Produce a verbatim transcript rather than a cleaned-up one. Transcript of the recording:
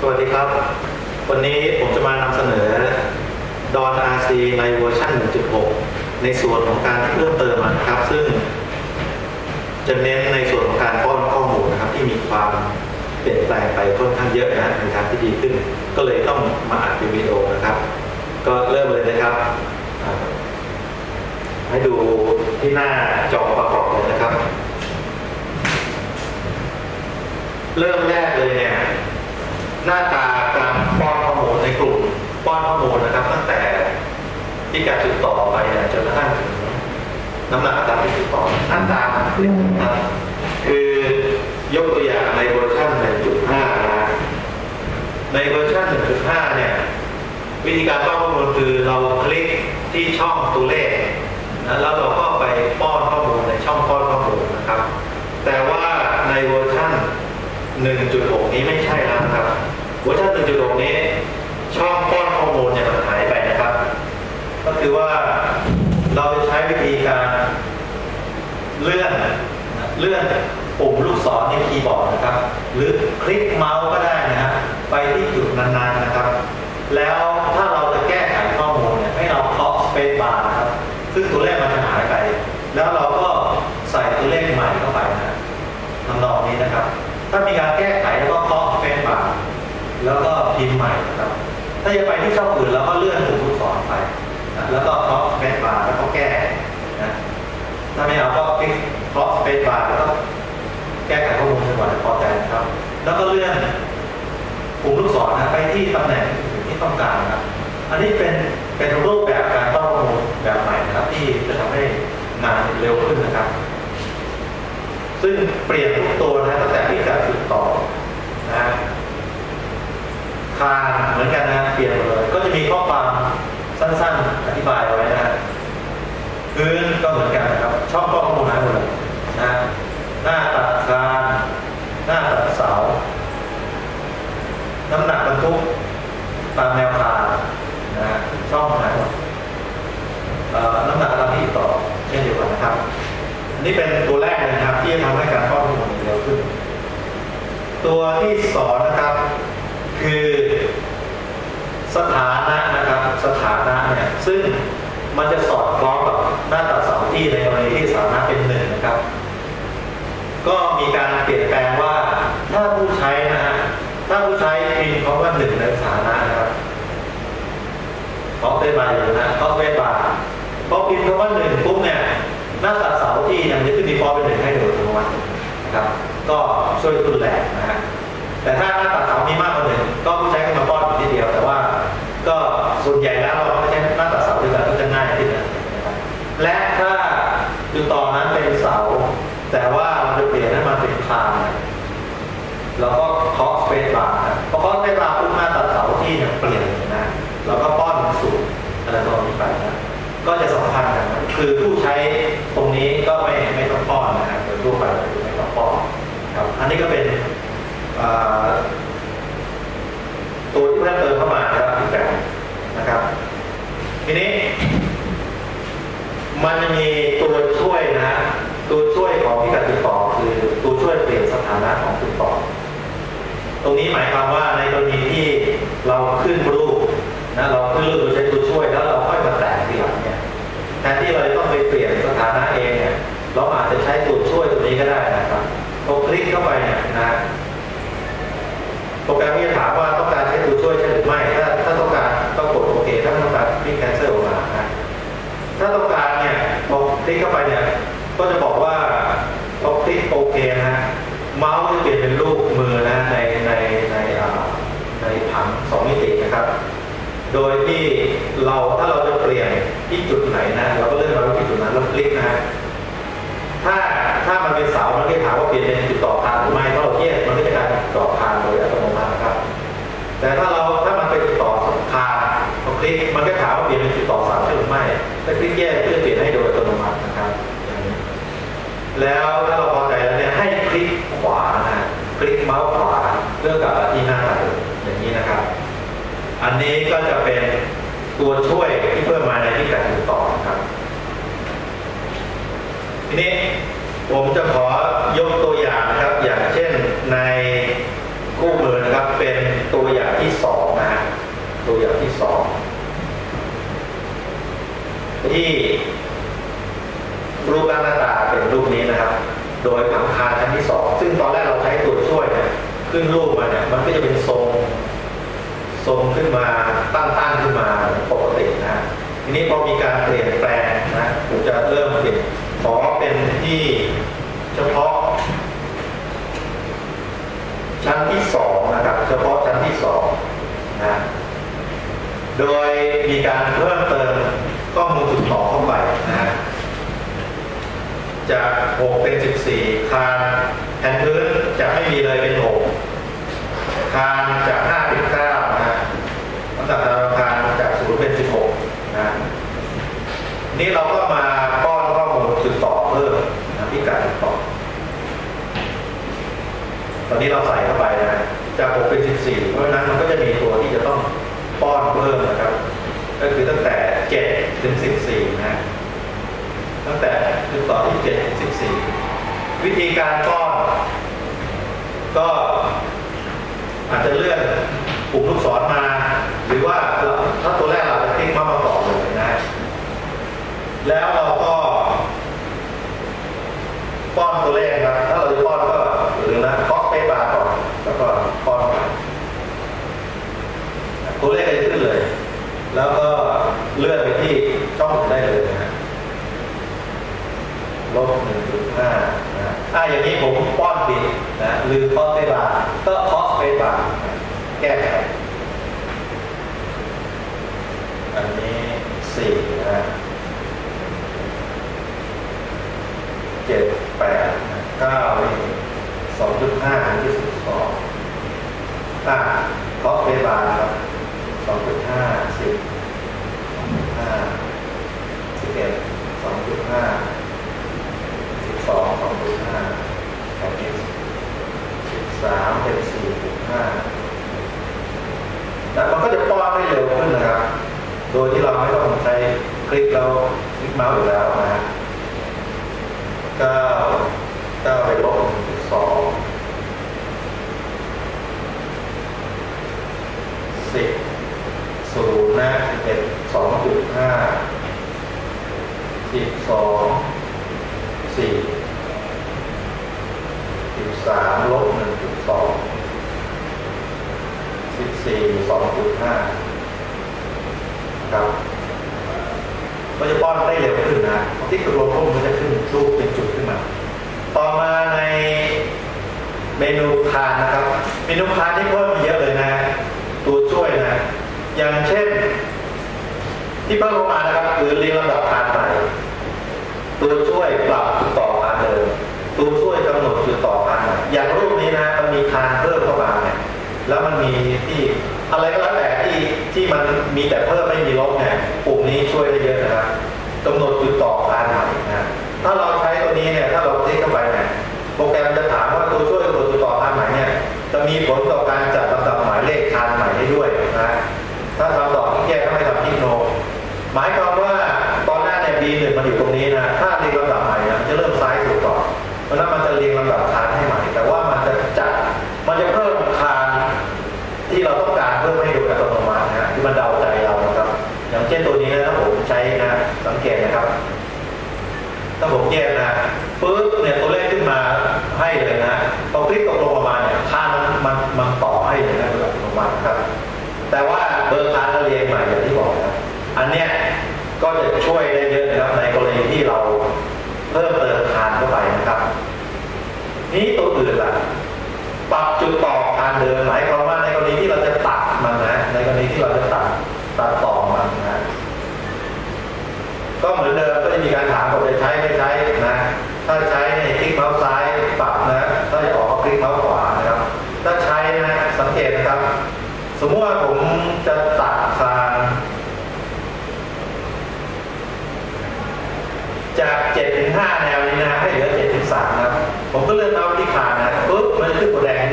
วัสดีครับวันนี้ผมจะมานำเสนอ ดอน อาร์ ซี ในเวอร์ชัน หนึ่งจุดหก ในส่วนของการเพิ่มเติมนะครับซึ่งจะเน้นในส่วนของการป้อนข้อมูลนะครับที่มีความเปลี่ยนแปลงไปค่อนข้างเยอะนะในทางที่ดีขึ้นก็เลยต้องมาอัดเป็นวิดีโอนะครับก็เริ่มเลยนะครับให้ดูที่หน้าจอประกอบเลยนะครับเริ่มแรกเลยเนี่ยหน้าตาการป้อนข้อมูลในกลุ่มป้อนข้อมูลนะครับตั้งแต่ที่การติดต่อไปเนี่ยจนกระทั่งถึงน้ำหนักตามที่ติดต่อหน้าตาเรียกนะครับคือยกตัวอย่างในเวอร์ชัน หนึ่งจุดห้า นะในเวอร์ชัน หนึ่งจุดห้า เนี่ยวิธีการป้อนข้อมูลคือเราคลิกที่ช่องตัวเลขนะแล้วเราก็ไปป้อนข้อมูลในช่องป้อนข้อมูลนะครับแต่ว่าในเวอร์ชัน หนึ่งจุดหก นี้ไม่ใช่แล้วนะครับเวอร์ชัน หนึ่งจุดหก นี้ช่องป้อนข้อมูลเนี่ยมันหายไปนะครับก็คือว่าเราจะใช้วิธีการเลื่อนเลื่อนปุ่มลูกศรในคีย์บอร์ดนะครับหรือคลิกเมาส์ก็ได้นะฮะไปที่จุดนั้นๆนะครับแล้วถ้าเราจะแก้ไขข้อมูลเนี่ยให้เราเคาะสเปซบาร์นะครับซึ่งตัวเลขมันจะหายไปแล้วเราก็ใส่ตัวเลขใหม่เข้าไปนะทำนองนี้นะครับถ้ามีการแก้ไขแล้วก็เคาะสเปซบาร์แล้วก็พิมพ์ใหม่นะครับถ้าจะไปที่ช่องอื่นเราก็เลื่อนปุ่มลูกศรไปนะแล้วก็เคาะสเปซบาร์แล้วก็แก้นะถ้าไม่เอาก็คลิกเคาะสเปซบาร์แล้วก็แก้ไขข้อมูลจนกว่าจะพอใจนะครับแล้วก็เลื่อนปุ่มลูกศรนะไปที่ตำแหน่งที่ต้องการนะครับอันนี้เป็นเป็นรูปแบบการป้อนข้อมูลแบบใหม่นะครับที่จะทำให้งานเร็วขึ้นนะครับซึ่งเปลี่ยนทุกตัวนะตั้งแต่ที่การติดต่อนะคานเหมือนกันนะเปลี่ยนเลยก็จะมีข้อความสั้นๆอธิบายเอาไว้นะพื้นก็เหมือนกันนะครับช่องป้อนข้อมูลหายหมดเลยนะหน้าตัดคานหน้าตัดเสาน้ำหนักบรรทุกตามแนวคานนะช่องหายหมดน้ำหนักตามที่ติดต่อเช่นเดียวกันนะครับอันนี้เป็นตัวแรกเลยนะครับที่จะทำให้การป้อนข้อมูลเร็วขึ้นตัวที่สองนะครับคือสถานะนะครับสถานะเนี่ยซึ่งมันจะสอดคล้องกับหน้าตัดเสาที่ในกรณีที่สถานะเป็นหนึ่งนะครับก็มีการเปลี่ยนแปลงว่าถ้าผู้ใช้นะฮะถ้าผู้ใช้พิมพ์คำว่าหนึ่งในสถานะนะครับเพราะเป็นบาร์อยู่นะเพราะเป็นบาร์พอพิมพ์คำว่าหนึ่งปุ๊บเนี่ยหน้าตัดเสาที่ยังจะขึ้นดีฟอลต์เป็นหนึ่งให้โดยอัตโนมัตินะครับก็ช่วยทุนแหลกนะฮะแต่ถ้าหน้าตัดเสามีมากกว่าหนึ่งก็ผู้ใช้ก็มาป้อนอยู่ที่เดียวแต่ว่าก็ส่วนใหญ่แล้วเราไม่ใช้หน้าตัดเสาด้วยกันก็จะง่ายขึ้นนะครับและถ้าจุดต่อนั้นเป็นเสาแต่ว่าเราจะเปลี่ยนให้มันเป็นคานเราก็เคาะสเปซบาร์นะพอเคาะสเปซบาร์ปุ๊บหน้าตัดเสาที่เนี่ยเปลี่ยนนะเราก็ป้อนสู่อะไรตรงนี้ไปนะก็จะสัมพันธ์กันคือผู้ใช้ตรงนี้ก็ไม่ไม่ต้องป้อนนะครับโดยทั่วไปไม่ต้องป้อนครับอันนี้ก็เป็นตัวที่เพิ่มเติมเข้ามานะครับที่แปลงนะครับทีนี้มันจะมีตัวช่วยนะตัวช่วยของที่การติดต่อคือตัวช่วยเปลี่ยนสถานะของติดต่อตรงนี้หมายความว่าในกรณีที่เราขึ้นรูปนะเราขึ้นรูปโดยใช้ตัวช่วยแล้วเราค่อยมาแตะทีหลังเนี่ยแทนที่เราจะต้องไปเปลี่ยนสถานะเองเนี่ยเราอาจจะใช้ตัวช่วยตัวนี้ก็ได้นะครับพอคลิกเข้าไปเนี่ยนะโปรแกรมที่จะถามว่าต้องการใช้ตัวช่วยใช่หรือไม่ถ้าถ้าต้องการต้องกดโอเคถ้าไม่ต้องการคลิก cancel ออกมานะถ้าต้องการเนี่ยพอคลิกเข้าไปเนี่ยก็จะบอกว่าพอคลิกโอเคนะฮะเมาส์จะเปลี่ยนเป็นรูปมือนะในในในในผังสองมิตินะครับโดยที่เราถ้าเราจะเปลี่ยนที่จุดไหนนะเราก็เลื่อนมาที่จุดนั้นแล้วคลิกนะฮะถ้าถ้ามันเป็นเสามันก็จะถามว่าเปลี่ยนเป็นจุดต่อคานหรือไม่เพราะเราแยกมันก็จะกลายเป็นจุดต่อคานโดยอัตโนมัตินะครับแต่ถ้าเราถ้ามันเป็นจุดต่อคานพอคลิกมันก็ถามว่าเปลี่ยนเป็นจุดต่อเสาใช่หรือไม่ถ้าคลิกแยกก็จะเปลี่ยนให้โดยอัตโนมัตินะครับแล้วถ้าเราพอใจแล้วเนี่ยให้คลิกขวานะคลิกเมาส์ขวาเลือกกลับที่หน้าอย่างนี้นะครับอันนี้ก็จะเป็นตัวช่วยที่เพิ่มมาในที่การติดต่อครับทีนี้ผมจะขอยกตัวอย่างนะครับอย่างเช่นในคู่มือนะครับเป็นตัวอย่างเนี่ยมันก็จะเป็นทรงทรงขึ้นมาตั้งๆขึ้นมาปกตินะทีนี้พอมีการเปลี่ยนแปลงนะผมจะเริ่มเปลี่ยนขอเป็นที่เฉพาะชั้นที่สองนะครับเฉพาะชั้นที่สองนะโดยมีการเพิ่มเติมข้อมูลติดต่อเข้าไปนะจากหกเป็นสิบสี่คานแผ่นพื้นจะไม่มีเลยเป็นหกคานจากห้าเป็นเก้านะน้ำหนักดาวอังคารจากศูนย์เป็นสิบหกนะนี่เราก็มาป้อนข้อมูลติดต่อเพิ่มนะพิกัดติดต่อตอนนี้เราใส่เข้าไปนะจากหกเป็นสิบสี่เพราะฉะนั้นมันก็จะมีตัวที่จะต้องป้อนเพิ่มนะครับก็คือตั้งแต่เจ็ดถึงสิบสี่นะตั้งแต่ติดต่อที่เจ็ดถึงสิบสี่วิธีการป้อนก็อาจจะเลื่อนปุ่มลูกศรมาหรือว่าถ้าตัวแรกเราจะคลิกมามาต่อเลยนะแล้วเราก็ป้อนตัวเลขครับถ้าเราจะป้อนก็หรือนะเคาะไปบาร์ก่อนแล้วก็ป้อนตัวเลขจะขึ้นเลยแล้วก็เลื่อนไปที่ช่องได้เลยนะลบหนึ่งจุดห้านะอ่าอย่างนี้ผมป้อนผิดนะลืมเคาะไปบาร์ก็เคาะไปบาร์แก้ไขอันนี้สี่นะเจ็ดแปดเก้าสองจุดห้าที่สิบสองอ่าเคาะไปบาร์ครับสองจุดห้าสิบสองจุดห้าสิบเอ็ดสองจุดห้าสิบสองสองจุดห้าแปดสิบสามเป็นสี่จุดห้าแต่มันก็จะป้อนได้เร็วขึ้นนะครับโดยที่เราไม่ต้องใช้คลิกเราคลิกเมาส์อยู่แล้วนะเก้าเก้าไปลบสองสิบศูนย์นะสิบเอ็ดสองจุดห้าสิบสองสี่สิบสามลบหนึ่งจุดสองสิบสี่สองจุดห้าครับก็จะป้อนได้เร็วขึ้นนะที่กระโดดพุ่งมันจะขึ้นรูปเป็นจุดขึ้นมาต่อมาในเมนูคานนะครับเมนูคานที่เพิ่มเยอะเลยนะตัวช่วยนะอย่างเช่นที่เพิ่มลงมานะครับคือเรียงลำดับคานใหม่ตัวช่วยปรับจุดต่อคานเดิมตัวช่วยกำหนดจุดต่อคานใหม่อย่างรูปนี้นะมันมีคานเพิ่มเข้ามาเนี่ยแล้วมันมีที่อะไรก็แล้วแต่ที่ที่มันมีแต่เพิ่มไม่มีลบเนี่ยปุ่มนี้ช่วยได้เยอะนะครับกำหนดจุดต่อคานใหม่นะถ้าเราใช้ตัวนี้เนี่ยถ้าเราคลิกเข้าไปเนี่ยโปรแกรมจะถามว่าตัวช่วยกำหนดจุดต่อคานใหม่เนี่ยจะมีผลต่อการจัดลำดับหมายเลขคานใหม่ได้ด้วยนะถ้าทำต่อที่แยกก็ไม่ทำที่โนหมายความว่าตอนแรกเนี่ย บี หนึ่ง มันอยู่ตรงนี้นะถ้าเรียงลำดับใหม่นะจะเริ่มซ้ายสุดก่อนเพราะนั้นมันจะเรียงลำดับคานให้ใหม่แต่ว่ามันจะจัดมันจะเพิ่มคานที่เราต้องการเพิ่มให้โดยอัตโนมัตินะที่มันเดาใจเรานะครับอย่างเช่นตัวนี้นะผมใช้นะสังเกตนะครับถ้าผมแยกนะปึ๊บเนี่ยตัวเลขขึ้นมาให้เลยนะพอคลิกตกลงมาเนี่ยคานมันมันมันต่อให้เลยนะโดยอัตโนมัติครับแต่ว่าเบอร์คานเราเรียงใหม่อย่างที่บอกนะอันเนี้ยก็จะช่วยได้เยอะนะครับในกรณีที่เราเพิ่มเติมคานเข้าไปนะครับนี้ตัวอื่นล่ะปรับจุดต่อคานเดิมหมายความว่าในกรณีที่เราจะตัดมันนะในกรณีที่เราจะตัดตัดต่อมันนะก็เหมือนเดิมก็จะมีการถามว่าจะใช้ไม่ใช้นะถ้าใช้ในคลิกเมาส์ซ้ายปรับนะถ้าจะออกก็คลิกเมาส์ขวานะครับถ้าใช้นะสังเกตนะครับสมมติว่าผมจะตัดคานจากเจ็ดถึงห้าแนวนี้นะให้เหลือเจ็ดถึงสามนะครับผมก็เลือกเมาส์ที่คานนะปุ๊บมันขึ้นตัวแดง